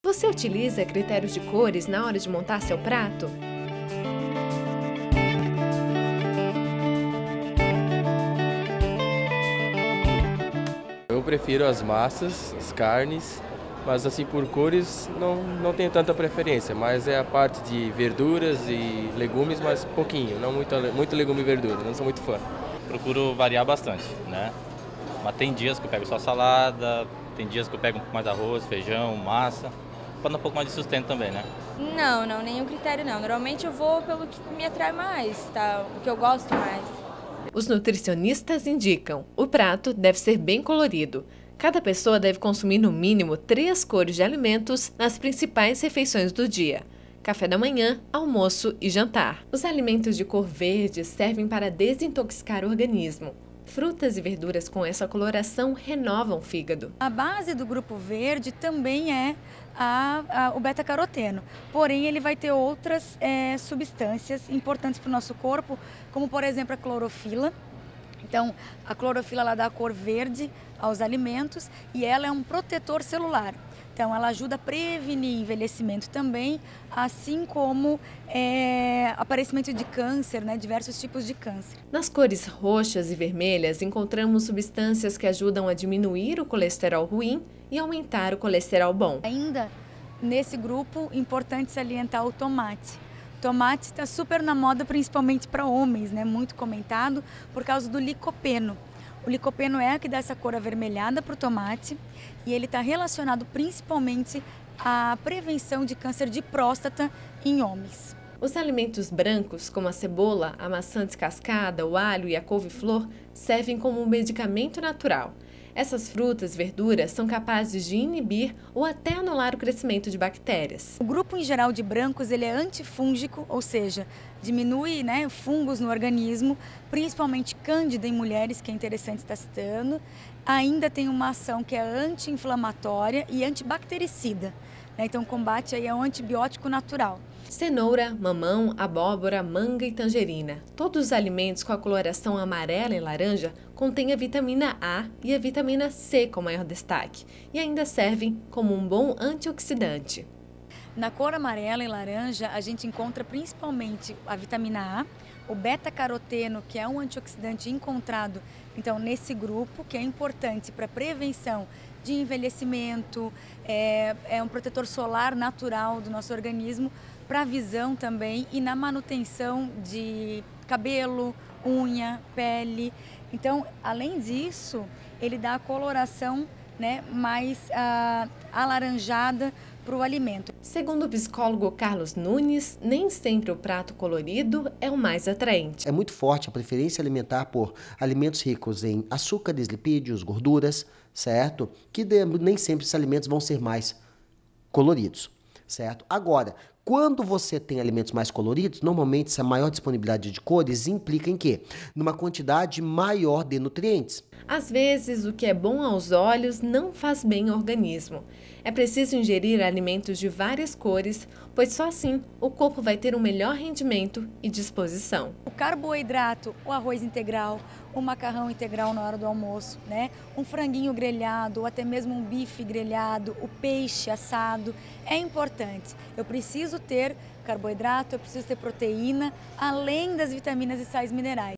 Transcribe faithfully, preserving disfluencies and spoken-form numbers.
Você utiliza critérios de cores na hora de montar seu prato? Eu prefiro as massas, as carnes, mas assim por cores não, não tenho tanta preferência, mas é a parte de verduras e legumes, mas pouquinho, não muito, muito legume e verdura, não sou muito fã. Procuro variar bastante, né? Mas tem dias que eu pego só salada, tem dias que eu pego um pouco mais de arroz, feijão, massa, para dar um pouco mais de sustento também, né? Não, não, nenhum critério não. Normalmente eu vou pelo que me atrai mais, tá? O que eu gosto mais. Os nutricionistas indicam: o prato deve ser bem colorido. Cada pessoa deve consumir no mínimo três cores de alimentos nas principais refeições do dia: café da manhã, almoço e jantar. Os alimentos de cor verde servem para desintoxicar o organismo. Frutas e verduras com essa coloração renovam o fígado. A base do grupo verde também é a, a, o beta-caroteno, porém ele vai ter outras é, substâncias importantes para o nosso corpo, como por exemplo a clorofila. Então, a clorofila ela dá a cor verde aos alimentos e ela é um protetor celular. Então, ela ajuda a prevenir envelhecimento também, assim como é, aparecimento de câncer, né, diversos tipos de câncer. Nas cores roxas e vermelhas, encontramos substâncias que ajudam a diminuir o colesterol ruim e aumentar o colesterol bom. Ainda nesse grupo, importante salientar o tomate. Tomate está super na moda, principalmente para homens, né? Muito comentado por causa do licopeno. O licopeno é a que dá essa cor avermelhada para o tomate e ele está relacionado principalmente à prevenção de câncer de próstata em homens. Os alimentos brancos, como a cebola, a maçã descascada, o alho e a couve-flor, servem como um medicamento natural. Essas frutas e verduras são capazes de inibir ou até anular o crescimento de bactérias. O grupo em geral de brancos ele é antifúngico, ou seja, diminui né, fungos no organismo, principalmente cândida em mulheres, que é interessante estar citando. Ainda tem uma ação que é anti-inflamatória e antibactericida. Né, então combate aí ao antibiótico natural. Cenoura, mamão, abóbora, manga e tangerina. Todos os alimentos com a coloração amarela e laranja contêm a vitamina A e a vitamina C com maior destaque e ainda servem como um bom antioxidante. Na cor amarela e laranja, a gente encontra principalmente a vitamina A, o beta-caroteno, que é um antioxidante encontrado então nesse grupo, que é importante para prevenção de envelhecimento, é, é um protetor solar natural do nosso organismo, para a visão também e na manutenção de cabelo, unha, pele. Então, além disso, ele dá a coloração né, mais ah, alaranjada para o alimento. Segundo o psicólogo Carlos Nunes, nem sempre o prato colorido é o mais atraente. É muito forte a preferência alimentar por alimentos ricos em açúcares, lipídios, gorduras, certo? Que nem sempre esses alimentos vão ser mais coloridos, certo? Agora, quando você tem alimentos mais coloridos, normalmente essa maior disponibilidade de cores implica em quê? Numa quantidade maior de nutrientes. Às vezes, o que é bom aos olhos não faz bem ao organismo. É preciso ingerir alimentos de várias cores, pois só assim o corpo vai ter um melhor rendimento e disposição. O carboidrato, o arroz integral, o macarrão integral na hora do almoço, né? Um franguinho grelhado ou até mesmo um bife grelhado, o peixe assado, é importante. Eu preciso ter carboidrato, eu preciso ter proteína, além das vitaminas e sais minerais.